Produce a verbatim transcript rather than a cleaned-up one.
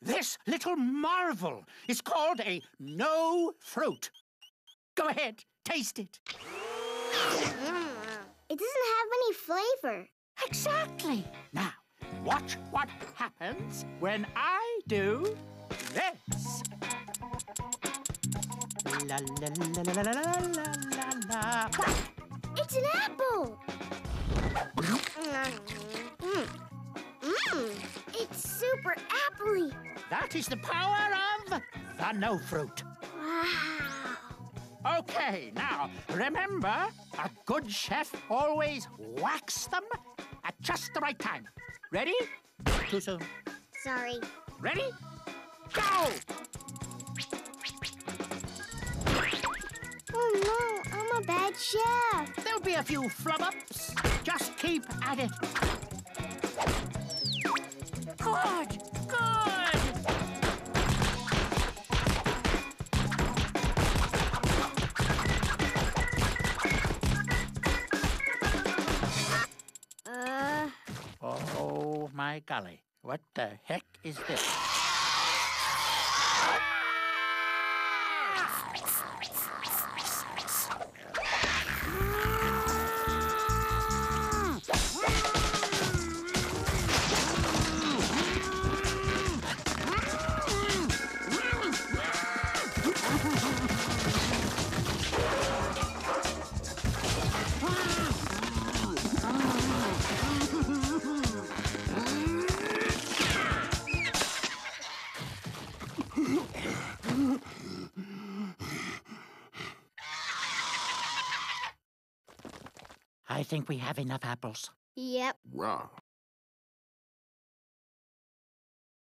This little marvel is called a no fruit. Go ahead, taste it. Mm, it doesn't have any flavor. Exactly. Now, watch what happens when I do this. La la la la la la la la. It's an apple. Mmm. Mmm. It's super appley. That is the power of the no fruit. Wow. Okay, now, remember, a good chef always whacks them at just the right time. Ready? Too soon. Sorry. Ready? Go! Oh, no, I'm a bad chef. There'll be a few flub-ups. Just keep at it. Good! Good! Uh... Oh, my golly. What the heck is this? I think we have enough apples. Yep. Wow.